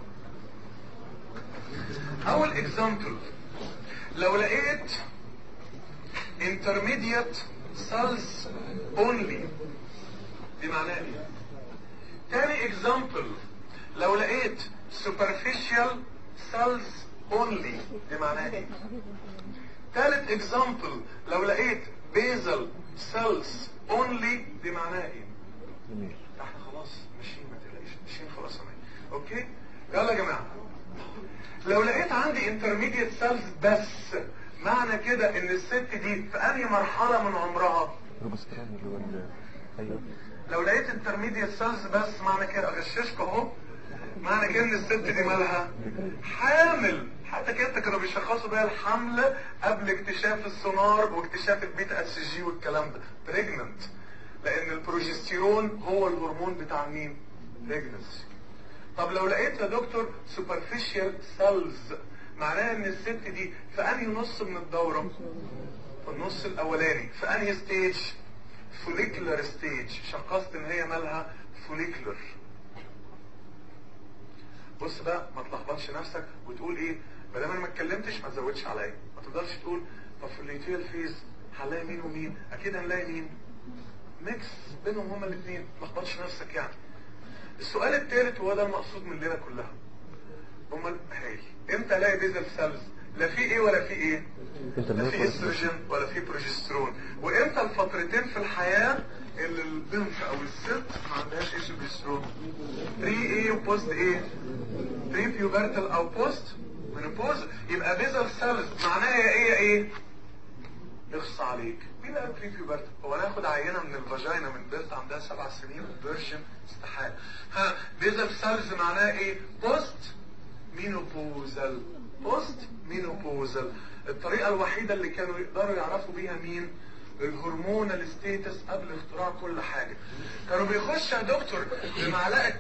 اول اكزامبل، لو لقيت intermediate cells only دي معناها ايه؟ تاني اكزامبل، لو لقيت superficial cells only دي معناها ايه؟ تالت اكزامبل، لو لقيت basal cells only دي معناها ايه؟ احنا خلاص ماشيين، ما تقلقيش ماشيين خلاص انا. اوكي يلا يا جماعه، لو لقيت عندي intermediate cells بس معنى كده ان الست دي في انهي مرحله من عمرها؟ لو لقيت intermediate cells بس معنى كده اغششك اهو، معنى كده ان الست دي مالها حامل. حتى كده كانوا بيشخصوا بيها الحمل قبل اكتشاف السونار واكتشاف البيتا اس جي والكلام ده، بريجننت، لان البروجستيرون هو الهرمون بتاع مين؟ بريجننسي. طب لو لقيت يا دكتور superficial cells معناها ان الست دي في انهي نص من الدورة؟ في النص الاولاني. في انهي ستيج؟ فوليكولر ستيج. شخصت ان هي مالها فوليكولر. بص بقى ما تلخبطش نفسك وتقول ايه ما دام انا ما اتكلمتش ما تزودش عليا. ما تقدرش تقول طب في الليتيال فيز هنلاقي مين ومين؟ اكيد هنلاقي مين؟ ميكس بينهم هما الاثنين. ما تلخبطش نفسك يعني. السؤال الثالث وهو ده المقصود من الليله كلها، امال هاي امتى الاقي بيزل سيلز؟ لا في ايه ولا في ايه؟ لا في استروجين ولا في بروجسترون. وامتى الفترتين في الحياه اللي البنت او الست ما عندهاش استروجين؟ بري ايه وبوست ايه؟ بري بيوبرتال او بوست منوبوز. يبقى بيزل سيلز معناها ايه يا ايه؟ يخص عليك. مين قال بري بيوبرتال؟ هو ناخد عينه من الفاجينا من بنت عندها سبع سنين فيرجن؟ استحاله. ها بيزل سيلز معناها ايه؟ بوست مينوبوزال. بوست مينوبوزال. الطريقه الوحيده اللي كانوا يقدروا يعرفوا بيها مين؟ الهرمونال ستيتس قبل اختراع كل حاجه. كانوا بيخشوا يا دكتور بمعلقه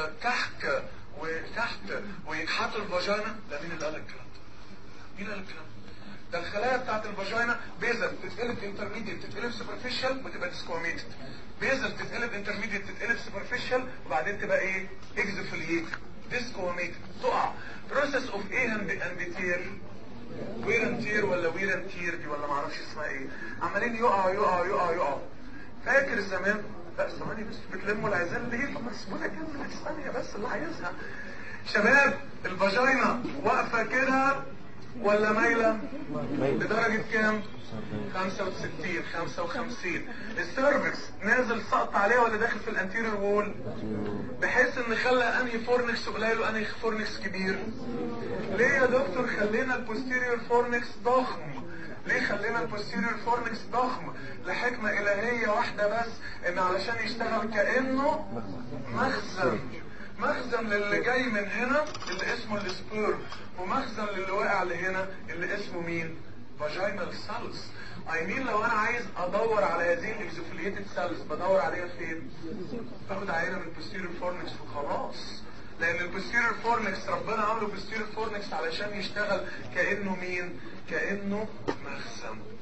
كحك وتحت ويكحتوا الفاجينا. ده مين اللي قال الكلام ده؟ مين اللي قال الكلام ده؟ ده الخلايا بتاعت الفاجينا بيزل تتقلب انترميديت تتقلب سوبرفيشال وتبقى ديسكوميتد. بيزل تتقلب انترميديت تتقلب سوبرفيشال وبعدين تبقى ايه؟ اكزوفيليت ديسكوميتد تقع. بروسيس اوف ايه اند تير؟ وير اند تير ولا وير اند تير دي ولا معرفش اسمها ايه. عمالين يقعوا يقعوا يقعوا يقعوا. فاكر زمان؟ لا ثواني بس بتلموا العزال ليه؟ طب اسمها كلمة ثانية بس اللي عايزها. شباب الفاجينا واقفة كده ولا مايلة؟ لدرجة كام؟ خمسة وستين خمسة وخمسين. السيرفكس نازل سقط عليه ولا داخل في الانتيريور وول؟ بحيث ان خلى انهي فورنكس قليل وانهي فورنكس كبير. ليه يا دكتور خلينا البوستيريور فورنكس ضخم؟ ليه خلينا البوستيريور فورنكس ضخم؟ لحكمة الهية واحدة بس، ان علشان يشتغل كأنه مخزن. مخزن للي جاي من هنا اللي اسمه السبيرم، ومخزن للي واقع لهنا اللي اسمه مين؟ فاجينال سيلز. اي مين لو انا عايز ادور على هذه الاكزوفيليتد سيلز بدور عليها فين؟ باخد عينه من البوستيريور فورنكس وخلاص. لان البوستيريور فورنكس ربنا عمله بوستيريور فورنكس علشان يشتغل كانه مين؟ كانه مخزن.